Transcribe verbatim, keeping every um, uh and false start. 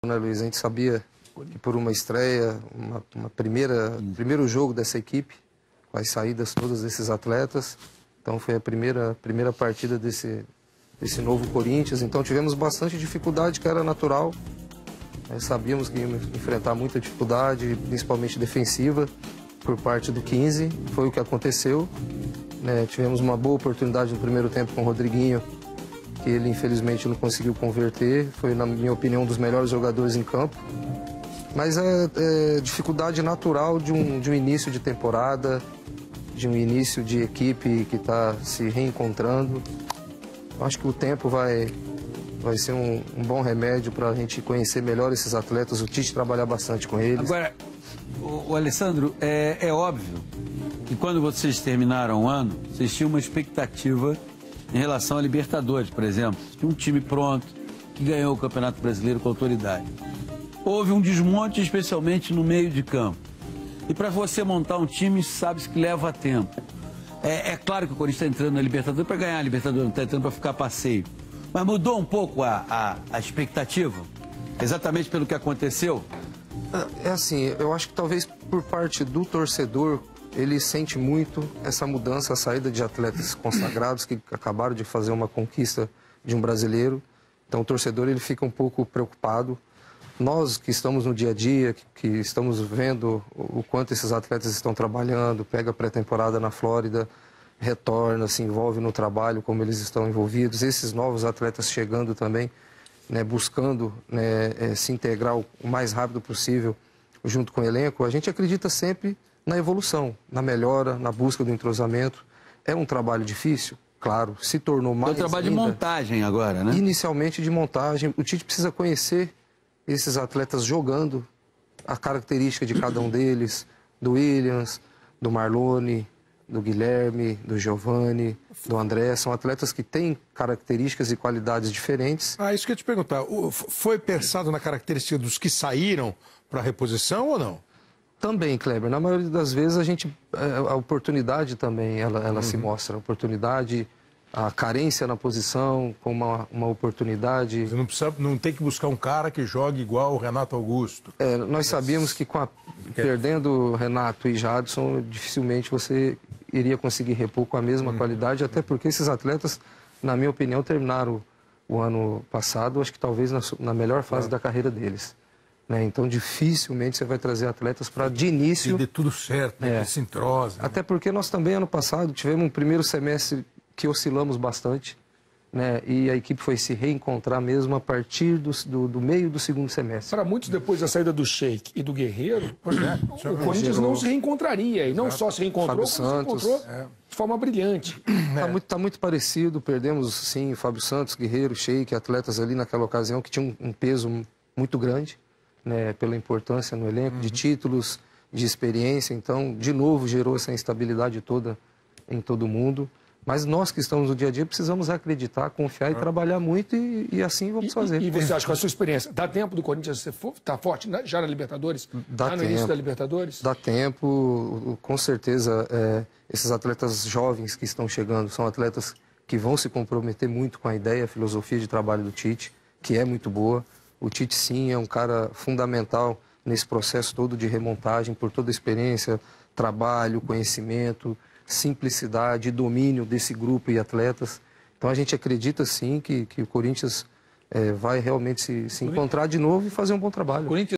né, Luiz? A gente sabia que por uma estreia, uma, uma primeira, primeiro jogo dessa equipe, com as saídas todas desses atletas. Então foi a primeira, primeira partida desse, desse novo Corinthians. Então tivemos bastante dificuldade, que era natural. Nós sabíamos que íamos enfrentar muita dificuldade, principalmente defensiva, por parte do quinze. Foi o que aconteceu. Né? Tivemos uma boa oportunidade no primeiro tempo com o Rodriguinho, que ele infelizmente não conseguiu converter. Foi, na minha opinião, um dos melhores jogadores em campo. Mas é, é dificuldade natural de um, de um início de temporada, de um início de equipe que está se reencontrando. Acho que o tempo vai, vai ser um, um bom remédio para a gente conhecer melhor esses atletas, o Tite trabalhar bastante com eles. Agora, o, o Alessandro, é, é óbvio que quando vocês terminaram o ano, vocês tinham uma expectativa em relação a Libertadores, por exemplo. Tinha um time pronto, que ganhou o Campeonato Brasileiro com autoridade. Houve um desmonte, especialmente no meio de campo. E para você montar um time, sabe-se que leva tempo. É, é claro que o Corinthians está entrando na Libertadores para ganhar a Libertadores, não está entrando para ficar passeio. Mas mudou um pouco a, a, a expectativa? Exatamente pelo que aconteceu? É assim, eu acho que talvez por parte do torcedor, ele sente muito essa mudança, a saída de atletas consagrados que acabaram de fazer uma conquista de um brasileiro. Então o torcedor ele fica um pouco preocupado. Nós que estamos no dia a dia, que, que estamos vendo o quanto esses atletas estão trabalhando, pega a pré-temporada na Flórida, retorna, se envolve no trabalho, como eles estão envolvidos. Esses novos atletas chegando também, né, buscando né, é, se integrar o mais rápido possível junto com o elenco. A gente acredita sempre na evolução, na melhora, na busca do entrosamento. É um trabalho difícil? Claro, se tornou mais. É um trabalho ainda, de montagem agora, né? Inicialmente de montagem. O Tite precisa conhecer esses atletas jogando, a característica de cada um deles, do Williams, do Marlone, do Guilherme, do Giovani, do André. São atletas que têm características e qualidades diferentes. Ah, isso que eu ia te perguntar. Foi pensado na característica dos que saíram para a reposição ou não? Também, Kleber. Na maioria das vezes a gente, a oportunidade também, ela, ela uhum. se mostra. A oportunidade, a carência na posição, com uma, uma oportunidade. Você não, precisa, não tem que buscar um cara que jogue igual o Renato Augusto. É, nós sabíamos que com a, perdendo Renato e Jadson, dificilmente você iria conseguir repor com a mesma uhum. qualidade, até porque esses atletas, na minha opinião, terminaram o ano passado, acho que talvez na, na melhor fase é. da carreira deles. Né? Então, dificilmente você vai trazer atletas para, de início... E dê tudo certo, né? É. Que se entrosa. Até porque nós também, ano passado, tivemos um primeiro semestre que oscilamos bastante, né? E a equipe foi se reencontrar mesmo a partir do, do, do meio do segundo semestre. Para muitos, depois da saída do Sheik e do Guerreiro, pois é, o Corinthians não se reencontraria. E não Exato. só se reencontrou, Fábio como Santos, se encontrou é. de forma brilhante. Está é. muito, tá muito parecido, perdemos, sim, Fábio Santos, Guerreiro, Sheik, atletas ali naquela ocasião que tinham um, um peso muito grande, né, pela importância no elenco, uhum. de títulos, de experiência. Então, de novo, gerou essa instabilidade toda em todo mundo. Mas nós que estamos no dia a dia precisamos acreditar, confiar e ah. trabalhar muito e, e assim vamos e, fazer. E, e você acha que com a sua experiência, dá tempo do Corinthians estar forte já na Libertadores? Dá já no tempo, início da Libertadores? Dá tempo, com certeza. É, esses atletas jovens que estão chegando são atletas que vão se comprometer muito com a ideia, a filosofia de trabalho do Tite, que é muito boa. O Tite, sim, é um cara fundamental nesse processo todo de remontagem, por toda a experiência, trabalho, conhecimento, simplicidade e domínio desse grupo e atletas. Então a gente acredita, sim, que, que o Corinthians é, vai realmente se, se encontrar de novo e fazer um bom trabalho.